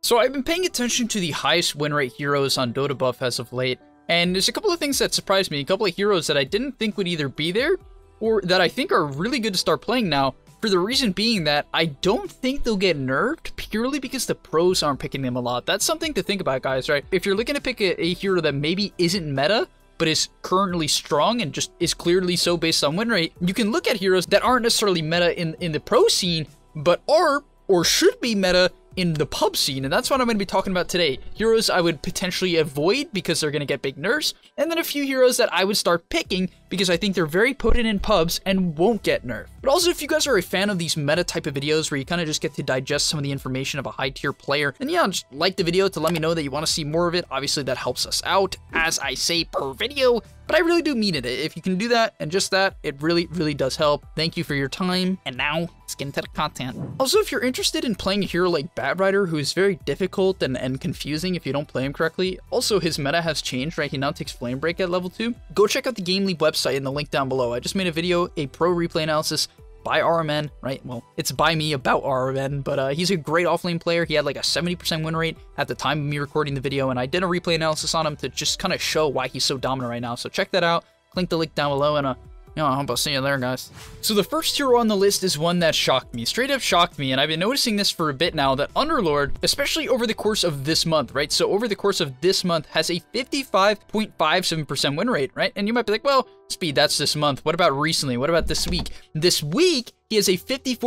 So I've been paying attention to the highest win rate heroes on Dota buff as of late, and there's a couple of things that surprised me, a couple of heroes that I didn't think would either be there, or that I think are really good to start playing now, for the reason being that I don't think they'll get nerfed purely because the pros aren't picking them a lot. That's something to think about, guys, right? If you're looking to pick a hero that maybe isn't meta, but is currently strong and just is clearly so based on win rate, you can look at heroes that aren't necessarily meta in the pro scene, but are or should be meta in the pub scene, and that's what I'm going to be talking about today. Heroes I would potentially avoid because they're going to get big nerfs, and then a few heroes that I would start picking because I think they're very potent in pubs and won't get nerfed. But also, if you guys are a fan of these meta type of videos where you kind of just get to digest some of the information of a high tier player, then yeah, just like the video to let me know that you want to see more of it. Obviously, that helps us out, as I say per video, but I really do mean it. If you can do that and just that, it really, really does help. Thank you for your time, and now let's get into the content. Also, if you're interested in playing a hero like Bat Rider, who is very difficult and confusing if you don't play him correctly, also his meta has changed, right? He now takes Flame Break at level 2. Go check out the GameLeap website in the link down below. I just made a video, a pro replay analysis by RMN, right? Well, it's by me about RMN, but he's a great offlane player. He had like a 70% win rate at the time of me recording the video, and I did a replay analysis on him to just kind of show why he's so dominant right now. So check that out. Click the link down below, and I hope I'll see you there, guys. So the first hero on the list is one that shocked me, straight up shocked me, and I've been noticing this for a bit now, that Underlord, especially over the course of this month, right? So over the course of this month, has a 55.57% win rate, right? And you might be like, well, Speed, that's this month. What about recently? What about this week? This week, he has a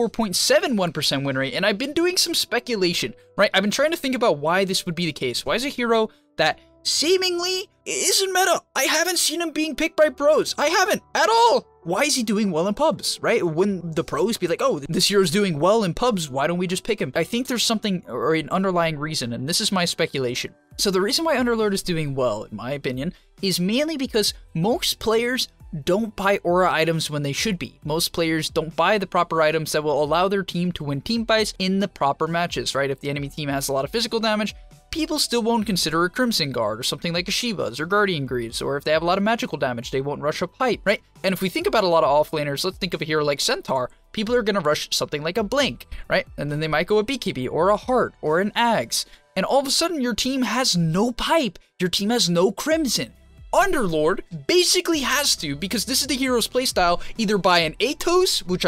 54.71% win rate, and I've been doing some speculation, right? I've been trying to think about why this would be the case. Why is a hero that seemingly isn't meta? I haven't seen him being picked by pros. I haven't at all. Why is he doing well in pubs, right? When the pros be like, oh, this hero's doing well in pubs, why don't we just pick him? I think there's something or an underlying reason, and this is my speculation. So the reason why Underlord is doing well, in my opinion, is mainly because most players don't buy aura items when they should be. Most players don't buy the proper items that will allow their team to win team fights in the proper matches, right? If the enemy team has a lot of physical damage, people still won't consider a Crimson Guard or something like a Shiva's or Guardian Greaves, or if they have a lot of magical damage, they won't rush a pipe, right? And if we think about a lot of offlaners, let's think of a hero like Centaur, people are going to rush something like a Blink, right? And then they might go a BKB or a Heart or an Ags, and all of a sudden your team has no pipe, your team has no Crimson. Underlord basically has to, because this is the hero's playstyle, either buy an Atos, which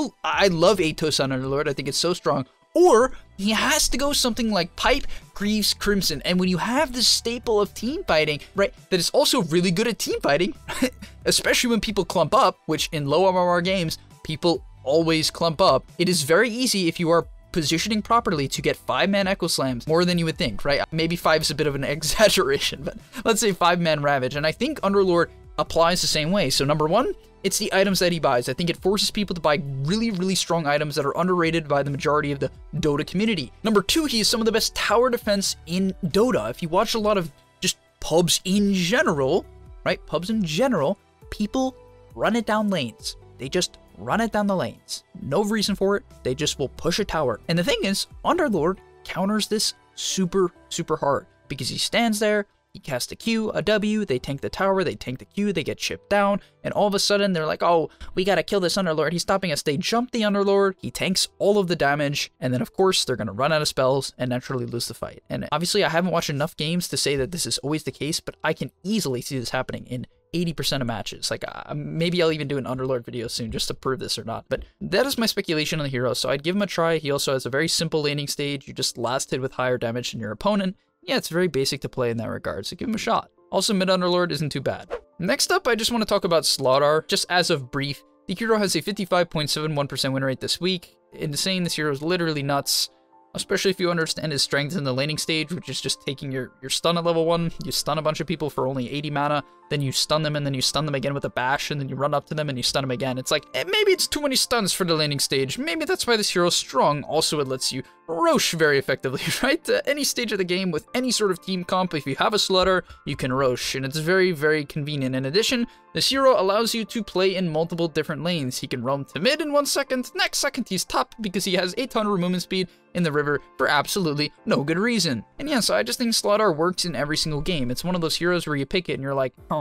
I love Atos on Underlord, I think it's so strong, or he has to go something like Pipe, Greaves, Crimson. And when you have this staple of team fighting, right, that is also really good at team fighting, especially when people clump up, which in low MMR games, people always clump up, it is very easy if you are positioning properly to get 5-man Echo Slams, more than you would think, right? Maybe 5 is a bit of an exaggeration, but let's say 5-man Ravage. And I think Underlord applies the same way. So number one, it's the items that he buys. I think it forces people to buy really, really strong items that are underrated by the majority of the Dota community. Number two, he has some of the best tower defense in Dota. If you watch a lot of just pubs in general, right? Pubs in general, people run it down lanes. They just run it down the lanes. No reason for it. They just will push a tower. And the thing is, Underlord counters this super, super hard because he stands there, he casts a Q, a W, they tank the tower, they tank the Q, they get chipped down, and all of a sudden they're like, oh, we gotta kill this Underlord, he's stopping us. They jump the Underlord, he tanks all of the damage, and then of course they're gonna run out of spells and naturally lose the fight. And obviously I haven't watched enough games to say that this is always the case, but I can easily see this happening in 80% of matches. Like, maybe I'll even do an Underlord video soon just to prove this or not. But that is my speculation on the hero, so I'd give him a try. He also has a very simple laning stage. You just last hit with higher damage than your opponent. Yeah, it's very basic to play in that regard, so give him a shot. Also, mid Underlord isn't too bad. Next up, I just want to talk about Slaughter. Just as of brief, the hero has a 55.71% win rate this week. Insane, this hero is literally nuts. Especially if you understand his strength in the laning stage, which is just taking your stun at level 1, you stun a bunch of people for only 80 mana, then you stun them, and then you stun them again with a bash, and then you run up to them and you stun them again. It's like, maybe it's too many stuns for the laning stage. Maybe that's why this hero's strong. Also, it lets you Rosh very effectively, right? Any stage of the game with any sort of team comp, if you have a Slaughter, you can Rosh, and it's very, very convenient. In addition, this hero allows you to play in multiple different lanes. He can roam to mid in 1 second, next second he's top because he has 800 movement speed in the river for absolutely no good reason. And yeah, so I just think Slaughter works in every single game. It's one of those heroes where you pick it and you're like, oh,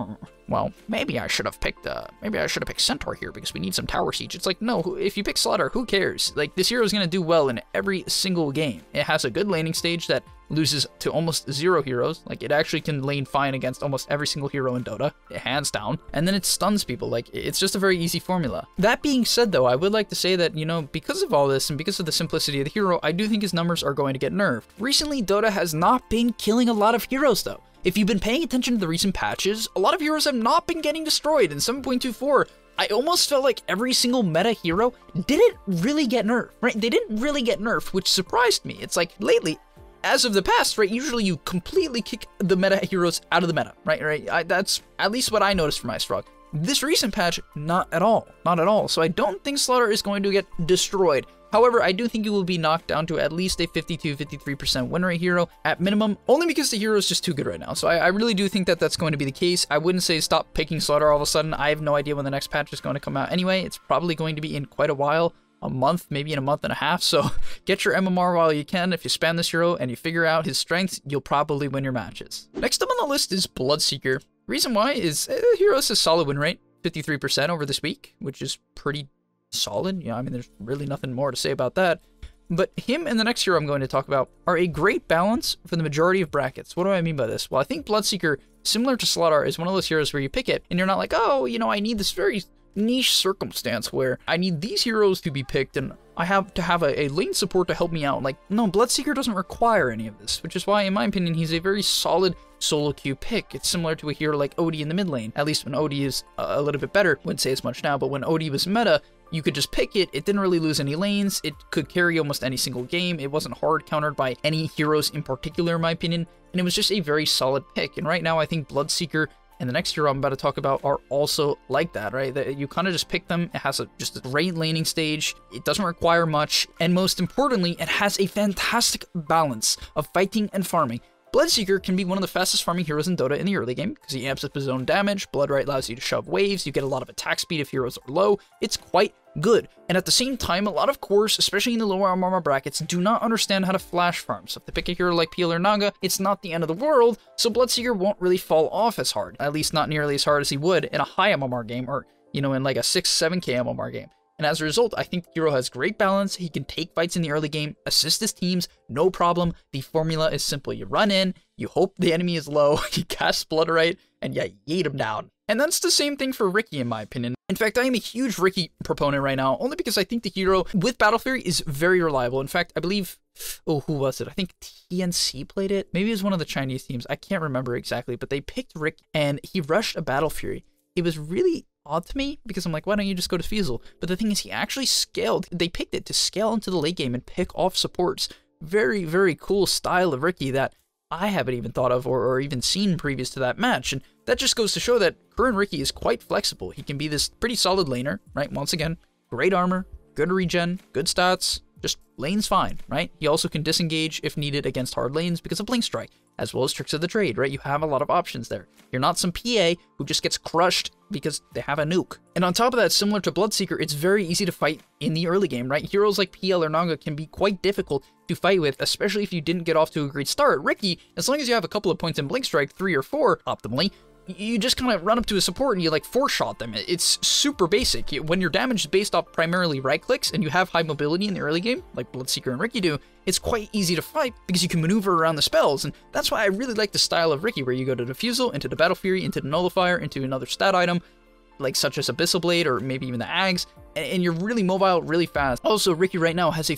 well, maybe I should have picked Centaur here because we need some tower siege. It's like, no, if you pick Slaughter, who cares? Like, this hero is going to do well in every single game. It has a good laning stage that loses to almost 0 heroes. Like, it actually can lane fine against almost every single hero in Dota, hands down. And then it stuns people. Like, it's just a very easy formula. That being said, though, I would like to say that, you know, because of all this and because of the simplicity of the hero, I do think his numbers are going to get nerfed. Recently, Dota has not been killing a lot of heroes, though. If you've been paying attention to the recent patches, a lot of heroes have not been getting destroyed. In 7.24, I almost felt like every single meta hero didn't really get nerfed, right? They didn't really get nerfed, which surprised me. It's like, lately, as of the past, right, usually you completely kick the meta heroes out of the meta, right? That's at least what I noticed from Icerock. This recent patch, not at all. Not at all. So I don't think Slaughter is going to get destroyed. However, I do think he will be knocked down to at least a 52-53% win rate hero at minimum, only because the hero is just too good right now. So I really do think that that's going to be the case. I wouldn't say stop picking Slaughter all of a sudden. I have no idea when the next patch is going to come out anyway. It's probably going to be in quite a while, a month, maybe in a month and a half. So get your MMR while you can. If you spam this hero and you figure out his strengths, you'll probably win your matches. Next up on the list is Bloodseeker. Reason why is the hero has a solid win rate, 53% over this week, which is pretty solid. Yeah, I mean, there's really nothing more to say about that. But him and the next hero I'm going to talk about are a great balance for the majority of brackets. What do I mean by this? Well, I think Bloodseeker, similar to Slaughter, is one of those heroes where you pick it and you're not like, oh, you know, I need this very niche circumstance where I need these heroes to be picked and I have to have a lane support to help me out. Like, no, Bloodseeker doesn't require any of this, which is why, in my opinion, he's a very solid solo queue pick. It's similar to a hero like Odie in the mid lane, at least when Odie is a little bit better. Wouldn't say as much now, but when Odie was meta, you could just pick it. It didn't really lose any lanes. It could carry almost any single game. It wasn't hard countered by any heroes in particular, in my opinion, and it was just a very solid pick. And right now, I think Bloodseeker and the next hero I'm about to talk about are also like that, right? That you kind of just pick them. It has just a great laning stage. It doesn't require much. And most importantly, it has a fantastic balance of fighting and farming. Bloodseeker can be one of the fastest farming heroes in Dota in the early game because he amps up his own damage. Bloodright allows you to shove waves. You get a lot of attack speed if heroes are low. It's quite good. And at the same time, a lot of cores, especially in the lower armor brackets, do not understand how to flash farm. So if they pick a hero like PL or Naga, it's not the end of the world, so Bloodseeker won't really fall off as hard. At least not nearly as hard as he would in a high MMR game or, you know, in like a 6-7k MMR game. And as a result, I think the hero has great balance. He can take fights in the early game, assist his teams, no problem. The formula is simple. You run in, you hope the enemy is low, you cast Bloodright, and you yeet him down. And that's the same thing for Riki, in my opinion. In fact, I am a huge Riki proponent right now, only because I think the hero with Battle Fury is very reliable. In fact, I believe, oh, who was it? I think TNC played it. Maybe it was one of the Chinese teams. I can't remember exactly, but they picked Riki, and he rushed a Battle Fury. It was really odd to me because I'm like, why don't you just go to Fiesel? But the thing is, he actually scaled. They picked it to scale into the late game and pick off supports. Very, very cool style of Riki that I haven't even thought of or even seen previous to that match. And that just goes to show that current Riki is quite flexible. He can be this pretty solid laner, right? Once again, great armor, good regen, good stats, just lane's fine, right? He also can disengage if needed against hard lanes because of Blink Strike, as well as Tricks of the Trade, right? You have a lot of options there. You're not some PA who just gets crushed because they have a nuke. And on top of that, similar to Bloodseeker, it's very easy to fight in the early game, right? Heroes like PL or Naga can be quite difficult to fight with, especially if you didn't get off to a great start. Riki, as long as you have a couple of points in Blink Strike, 3 or 4 optimally, you just kind of run up to a support and you like 4-shot them. It's super basic. When your damage is based off primarily right clicks and you have high mobility in the early game, like Bloodseeker and Riki do, it's quite easy to fight because you can maneuver around the spells. And that's why I really like the style of Riki, where you go to Diffusal, into the Battle Fury, into the Nullifier, into another stat item, like such as Abyssal Blade or maybe even the Ags, and you're really mobile, really fast. Also, Riki right now has a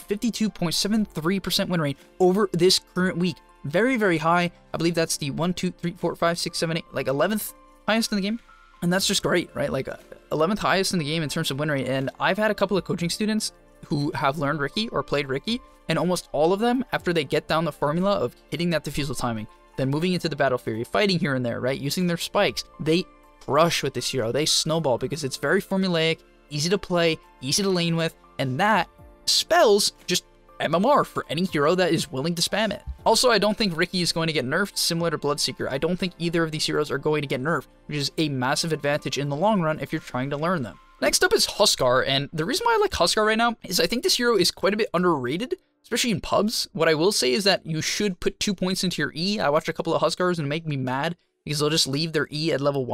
52.73% win rate over this current week. Very, very high. I believe that's the 1, 2, 3, 4, 5, 6, 7, 8, like 11th highest in the game. And that's just great, right? Like 11th highest in the game in terms of win rate. And I've had a couple of coaching students who have learned Riki or played Riki, and almost all of them, after they get down the formula of hitting that diffusal timing, then moving into the Battle Fury, fighting here and there, right? Using their spikes, they crush with this hero. They snowball because it's very formulaic, easy to play, easy to lane with, and that spells just MMR for any hero that is willing to spam it. Also, I don't think Riki is going to get nerfed, similar to Bloodseeker. I don't think either of these heroes are going to get nerfed, which is a massive advantage in the long run if you're trying to learn them. Next up is Huskar, and the reason why I like Huskar right now is I think this hero is quite a bit underrated, especially in pubs. What I will say is that you should put 2 points into your E. I watched a couple of Huskars and it make me mad because they'll just leave their E at level 1.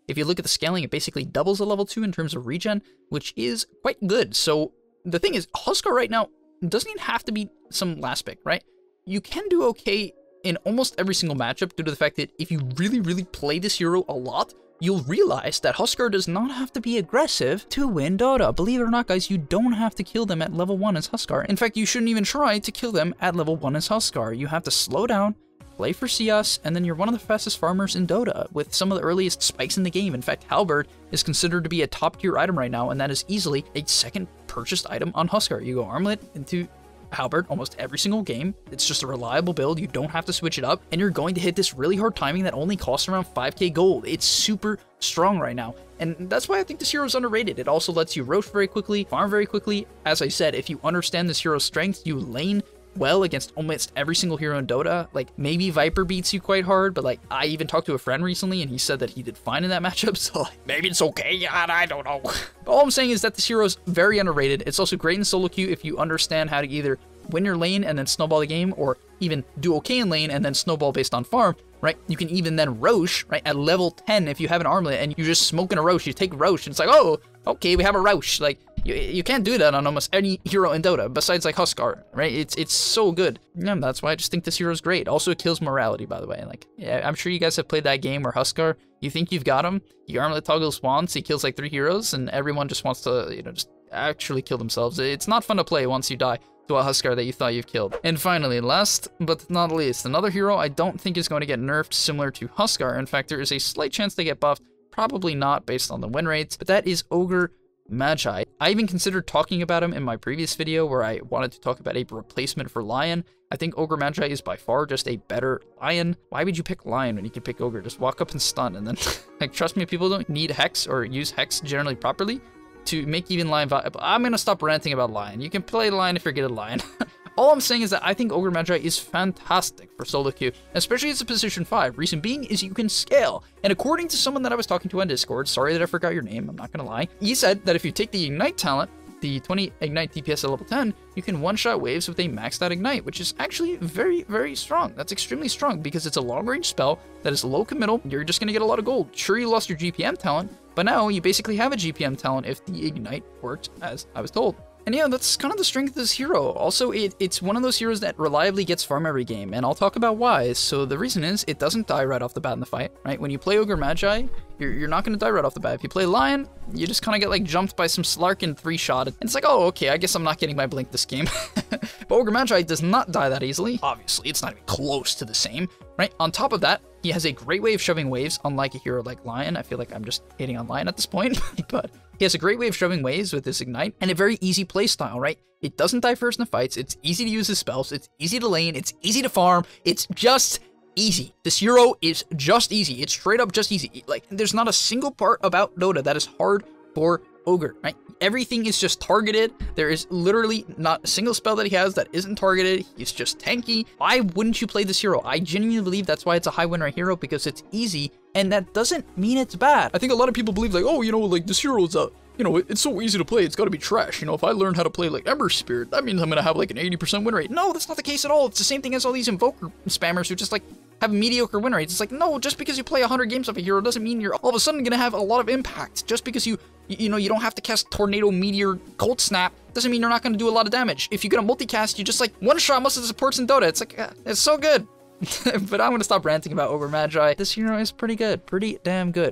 if you look at the scaling, it basically doubles a level 2 in terms of regen, which is quite good. So the thing is, Huskar right now doesn't even have to be some last pick, right? You can do okay in almost every single matchup due to the fact that if you really, really play this hero a lot, you'll realize that Huskar does not have to be aggressive to win Dota. Believe it or not, guys, you don't have to kill them at level 1 as Huskar. In fact, you shouldn't even try to kill them at level 1 as Huskar. You have to slow down, play for CS, and then you're one of the fastest farmers in Dota with some of the earliest spikes in the game. In fact, Halberd is considered to be a top tier item right now, and that is easily a second purchased item on Huskar. You go Armlet into Halberd almost every single game. It's just a reliable build. You don't have to switch it up, and you're going to hit this really hard timing that only costs around 5k gold. It's super strong right now, and that's why I think this hero is underrated. It also lets you roach very quickly, farm very quickly. As I said, if you understand this hero's strength, you lane well against almost every single hero in Dota. Like, maybe Viper beats you quite hard, but like, I even talked to a friend recently and he said that he did fine in that matchup, so like, maybe it's okay, I don't know. But all I'm saying is that this hero is very underrated. It's also great in solo queue if you understand how to either win your lane and then snowball the game, or even do okay in lane and then snowball based on farm, right? You can even then Roche, right, at level 10 if you have an armlet and you're just smoking a Roche. You take Roche and it's like, oh, okay, we have a Roche. Like, you can't do that on almost any hero in Dota besides like Huskar, right? It's so good. Yeah, that's why I just think this hero is great. Also, it kills morality, by the way. Like, yeah, I'm sure you guys have played that game where Huskar, you think you've got him, you armlet toggles once, he kills like 3 heroes, and everyone just wants to, you know, just actually kill themselves. It's not fun to play once you die to a Huskar that you thought you've killed. And finally, last but not least, another hero I don't think is going to get nerfed similar to Huskar. In fact, there is a slight chance they get buffed, probably not based on the win rates, but that is Ogre Magi. I even considered talking about him in my previous video where I wanted to talk about a replacement for Lion. I think Ogre Magi is by far just a better Lion. Why would you pick Lion when you can pick Ogre? Just walk up and stun, and then, like, trust me, people don't need Hex or use Hex generally properly to make even Lion viable. I'm gonna stop ranting about Lion. You can play Lion if you're good at Lion. All I'm saying is that I think Ogre Magi is fantastic for solo queue, especially as a position 5. Reason being is you can scale. And according to someone that I was talking to on Discord, sorry that I forgot your name, I'm not gonna lie, he said that if you take the Ignite talent, the 20 Ignite DPS at level 10, you can one-shot waves with a maxed out Ignite, which is actually very, very strong. That's extremely strong because it's a long-range spell that is low committal. You're just gonna get a lot of gold. Sure, you lost your GPM talent, but now you basically have a GPM talent if the Ignite worked as I was told. And yeah, that's kind of the strength of this hero. Also, it's one of those heroes that reliably gets farm every game, and I'll talk about why. So the reason is, it doesn't die right off the bat in the fight, right? When you play Ogre Magi, you're not going to die right off the bat. If you play Lion, you just kind of get like jumped by some Slark and 3-shot. And it's like, oh, okay, I guess I'm not getting my blink this game. But Ogre Magi does not die that easily. Obviously, it's not even close to the same, right? On top of that, he has a great way of shoving waves, unlike a hero like Lion. I feel like I'm just hating on Lion at this point, but he has a great way of shoving waves with his Ignite, and a very easy playstyle, right? It doesn't die first in the fights, it's easy to use his spells, it's easy to lane, it's easy to farm, it's just easy. This hero is just easy. It's straight up just easy. Like, there's not a single part about Dota that is hard for Ogre, right? Everything is just targeted. There is literally not a single spell that he has that isn't targeted. He's just tanky. Why wouldn't you play this hero? I genuinely believe that's why it's a high win rate hero, because it's easy, and that doesn't mean it's bad. I think a lot of people believe like, oh, you know, like this hero is you know, it's so easy to play, it's gotta be trash. You know, if I learn how to play like Ember Spirit, that means I'm gonna have like an 80% win rate. No, that's not the case at all. It's the same thing as all these Invoker spammers who just like have mediocre win rates. It's like, no, just because you play 100 games of a hero doesn't mean you're all of a sudden gonna have a lot of impact. Just because you know, you don't have to cast Tornado, Meteor, Cold Snap, doesn't mean you're not gonna do a lot of damage. If you get a multicast, you just like one-shot most of the supports in Dota. It's like, it's so good. But I'm gonna stop ranting about Ogre Magi. This hero is pretty good, pretty damn good.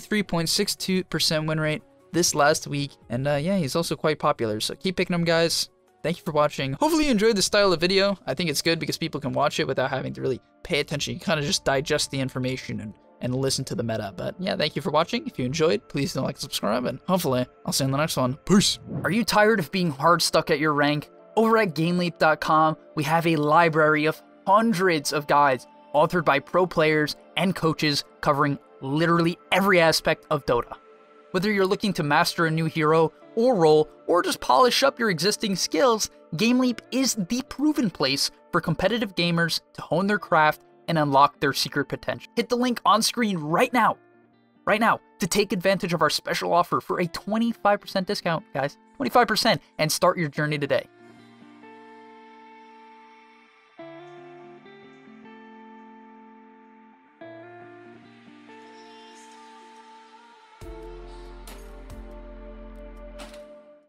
53.62% win rate this last week, and yeah, he's also quite popular, so keep picking him, guys. Thank you for watching. Hopefully you enjoyed this style of video. I think it's good because people can watch it without having to really pay attention. You kind of just digest the information and listen to the meta. But yeah, thank you for watching. If you enjoyed, please don't like and subscribe, and hopefully I'll see you in the next one. Peace. Are you tired of being hard stuck at your rank? Over at GameLeap.com, we have a library of hundreds of guides authored by pro players and coaches covering literally every aspect of Dota. Whether you're looking to master a new hero or role, or just polish up your existing skills, GameLeap is the proven place for competitive gamers to hone their craft and unlock their secret potential. Hit the link on screen right now, to take advantage of our special offer for a 25% discount, guys. 25%, and start your journey today.